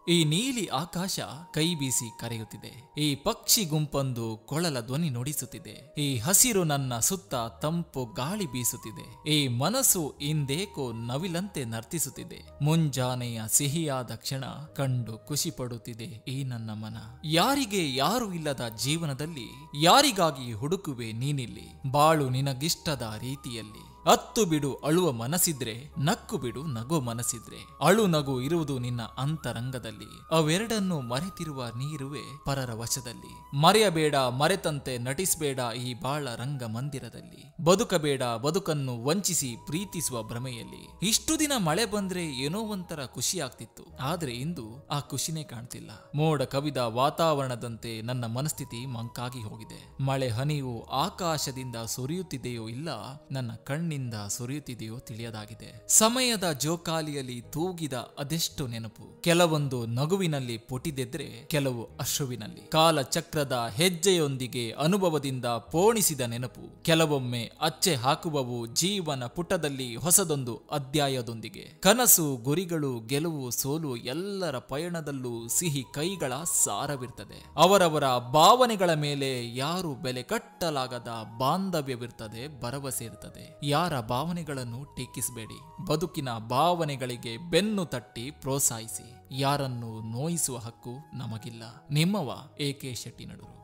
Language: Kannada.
ಈ ನೀಲಿ ಆಕಾಶ ಕೈ ಬೀಸಿ ಕರೆಯುತ್ತಿದೆ. ಈ ಪಕ್ಷಿ ಗುಂಪೊಂದು ಕೊಳಲ ಧ್ವನಿ ನುಡಿಸುತ್ತಿದೆ. ಈ ಹಸಿರು ನನ್ನ ಸುತ್ತ ತಂಪು ಗಾಳಿ ಬೀಸುತ್ತಿದೆ. ಈ ಮನಸ್ಸು ಇಂದೇಕೋ ನವಿಲಂತೆ ನರ್ತಿಸುತ್ತಿದೆ. ಮುಂಜಾನೆಯ ಸಿಹಿಯಾದ ಕ್ಷಣ ಕಂಡು ಖುಷಿ ಪಡುತ್ತಿದೆ ಈ ನನ್ನ ಮನ. ಯಾರಿಗೆ ಯಾರು ಇಲ್ಲದ ಜೀವನದಲ್ಲಿ ಯಾರಿಗಾಗಿ ಹುಡುಕುವೆ ನೀನಿಲ್ಲಿ? ಬಾಳು ನಿನಗಿಷ್ಟದ ರೀತಿಯಲ್ಲಿ. ಅತ್ತು ಬಿಡು ಅಳುವ ಮನಸ್ಸಿದ್ರೆ, ನಕ್ಕು ಬಿಡು ನಗು ಮನಸ್ಸಿದ್ರೆ. ಅಳು ನಗು ಇರುವುದು ನಿನ್ನ ಅಂತರಂಗದಲ್ಲಿ. ಅವೆರಡನ್ನು ಮರೆತಿರುವ ನೀರುವೆ ಪರರ ವಶದಲ್ಲಿ. ಮರೆಯಬೇಡ ಮರೆತಂತೆ ನಟಿಸಬೇಡ ಈ ಬಾಳ ರಂಗ ಮಂದಿರದಲ್ಲಿ. ಬದುಕಬೇಡ ಬದುಕನ್ನು ವಂಚಿಸಿ ಪ್ರೀತಿಸುವ ಭ್ರಮೆಯಲ್ಲಿ. ಇಷ್ಟು ದಿನ ಮಳೆ ಬಂದ್ರೆ ಏನೋ ಒಂಥರ ಖುಷಿ ಆಗ್ತಿತ್ತು, ಆದ್ರೆ ಇಂದು ಆ ಖುಷಿನೇ ಕಾಣ್ತಿಲ್ಲ. ಮೋಡ ಕವಿದ ವಾತಾವರಣದಂತೆ ನನ್ನ ಮನಸ್ಥಿತಿ ಮಂಕಾಗಿ ಹೋಗಿದೆ. ಮಳೆ ಹನಿಯು ಆಕಾಶದಿಂದ ಸುರಿಯುತ್ತಿದೆಯೋ ಇಲ್ಲ ನನ್ನ ಕಣ್ಣಿನಿಂದ ಸುರಿಯುತ್ತಿದೆಯೋ ತಿಳಿಯದಾಗಿದೆ. ಸಮಯದ ಜೋಕಾಲಿಯಲ್ಲಿ ತೂಗಿದ ಅದೆಷ್ಟು ನೆನಪು. ಕೆಲವೊಂದು ನಗುವಿನಲ್ಲಿ ಪುಟಿದೆದ್ರೆ, ಕೆಲವು ಅಶ್ರುವಿನಲ್ಲಿ. ಕಾಲಚಕ್ರದ ಹೆಜ್ಜೆಯೊಂದಿಗೆ ಅನುಭವದಿಂದ ಪೋಣಿಸಿದ ನೆನಪು. ಕೆಲವೊಮ್ಮೆ ಅಚ್ಚೆ ಹಾಕುವವು ಜೀವನ ಪುಟದಲ್ಲಿ ಹೊಸದೊಂದು ಅಧ್ಯಾಯದೊಂದಿಗೆ. ಕನಸು ಗುರಿಗಳು ಗೆಲುವು ಸೋಲು ಎಲ್ಲರ ಪಯಣದಲ್ಲೂ ಸಿಹಿ ಕೈಗಳ ಸಾರವಿರ್ತದೆ. ಅವರವರ ಭಾವನೆಗಳ ಮೇಲೆ ಯಾರು ಬೆಲೆ ಕಟ್ಟಲಾಗದ ಬಾಂಧವ್ಯವಿರ್ತದೆ, ಭರವಸೆ ಇರ್ತದೆ. ಯಾರ ಭಾವನೆಗಳನ್ನು ಟೀಕಿಸಬೇಡಿ. ಬದುಕಿನ ಭಾವನೆಗಳಿಗೆ ಬೆನ್ನು ತಟ್ಟಿ ಪ್ರೋತ್ಸಾಹಿಸಿ. ಯಾರನ್ನು ನೋಯಿಸುವ ಹಕ್ಕು ನಮಗಿಲ್ಲ. ನಿಮ್ಮವ AK ಶೆಟ್ಟಿ ನಡೂರು.